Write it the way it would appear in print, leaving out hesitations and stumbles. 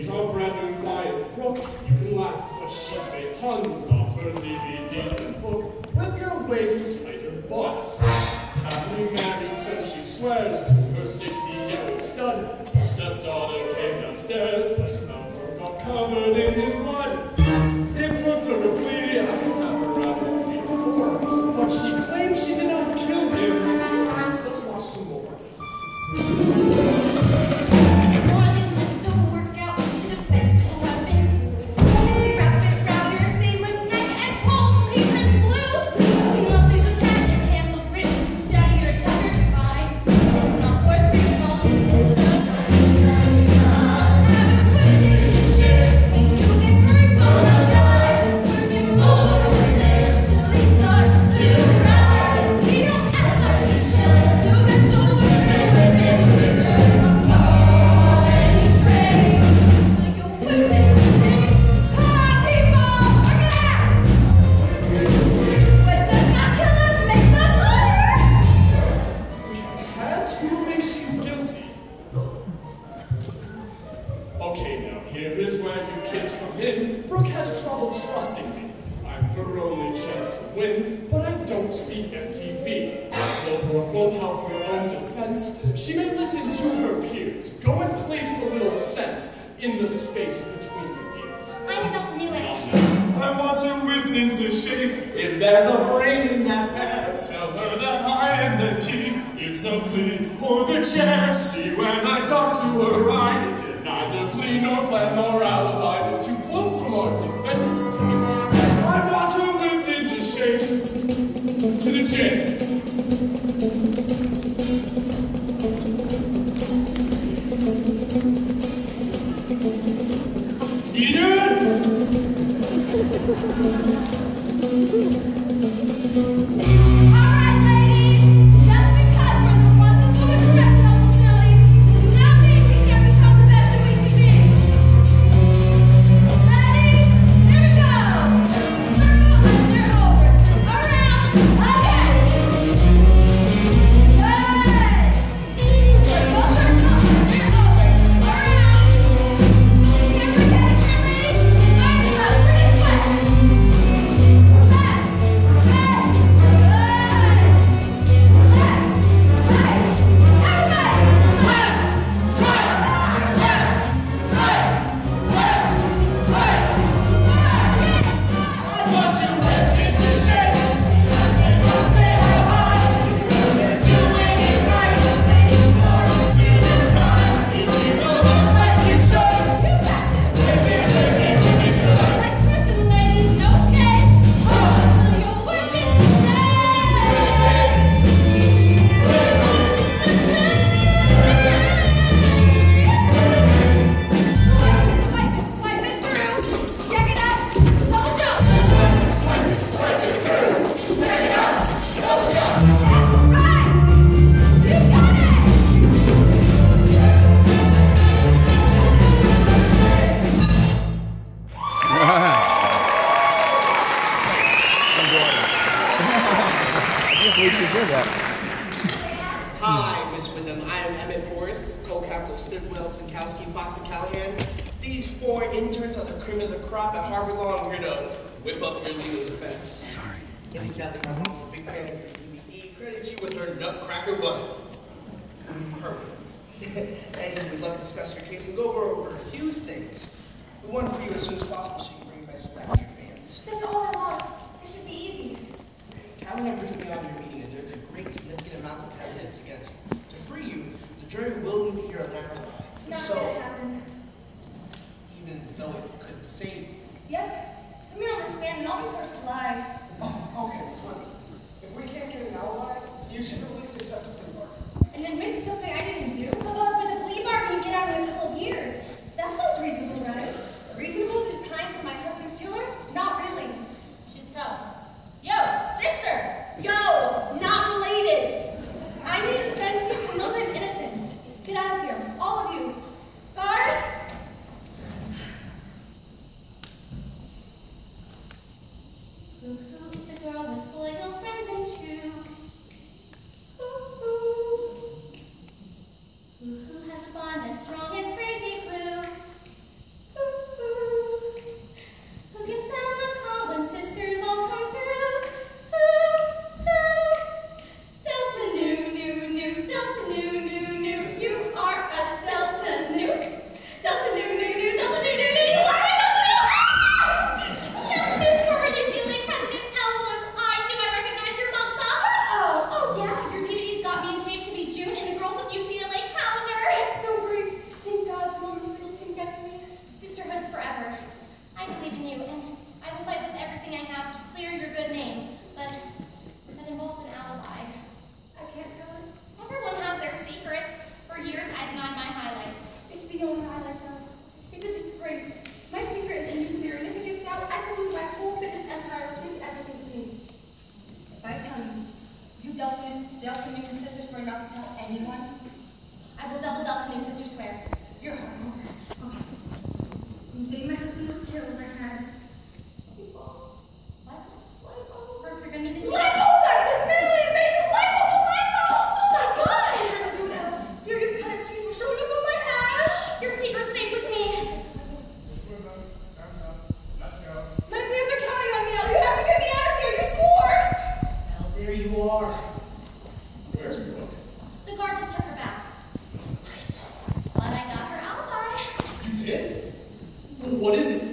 our brand new client, Brooke. You can laugh, but she's made tons off her DVDs and book. Whip your way to tighter boss. Happily married, so she swears to her 60-year-old stud. Her stepdaughter came downstairs and found her got covered in his blood. If Brooke took a plea, I would have her out in 3 to 4. But she claims she did not kill him. Let's watch some more. She may listen to her peers. Go and place a little sense in the space between your ears. I'm adult Newick. I want her whipped into shape. If there's a brain in that bag, tell her that I am the key. It's the plea or the chair. See, when I talk to her, I get neither plea nor plan nor alibi. To quote from our defendant's team, I want her whipped into shape. To the chair. Alright, ladies, just because we're the ones that go to correctional facility does not mean we can't become the best that we can be. Ladies, here we go. Circle under, over, around, again. Good. Circle under, over, around. Can't forget it, cheerleading. Eyes up, pretty sweat. Left, left, good. Left, right, everybody. Left, right, left, right, left, right. I want you whipped into shape. I said, don't say how high. You're doing it right. Then you start to the crime. If you don't look like you should, You got this. whip it good. Like prison ladies, no escape. Till you're whipped into Swipe it through. Check it out. Double jump. Swipe it through. Check it out. Double jump. That's right. You got it. Hi, Miss Wyndham. I am Emmett Forrest, co-counsel of Stibwell, Sinkowski, Fox, and Callahan. These 4 interns are the cream of the crop at Harvard Law, and we're here to whip up your legal defense. Sorry. Incidentally, my mom's a big fan of your DVD. Credits you with her nutcracker butt. Permanence. And we'd love to discuss your case and go over a few things. We want it for you as soon as possible so you can bring your message back to your fans. That's all I want. This should be easy. Callahan briefed me on your meeting that there's a great significant amount of evidence against you. To free you, the jury will need to hear an alibi. Not So, gonna happen. even though it could save you. Yep. Come here on the stand and I'll be forced to lie. Oh, okay, Miss Wyndham. If we can't get an alibi, you should at least accept a plea bargain. And admit to something I didn't do? How about with a plea bargain you get out in a couple of years? That sounds reasonable, right? Reasonable to do time for my husband's killer? Not really. She's tough. Yo, sister! Yo, not related! I need a defense team who knows I'm innocent. Get out of here, all of you. Guard! Who's the girl with loyal friends and true? Who has a bond as strong as crazy glue? Let's go. My parents are counting on me now. You have to get me out of here. You swore. Now there you are. Where's Brooke? The guard just took her back. Great. But I got her alibi. You did? Well, what is it?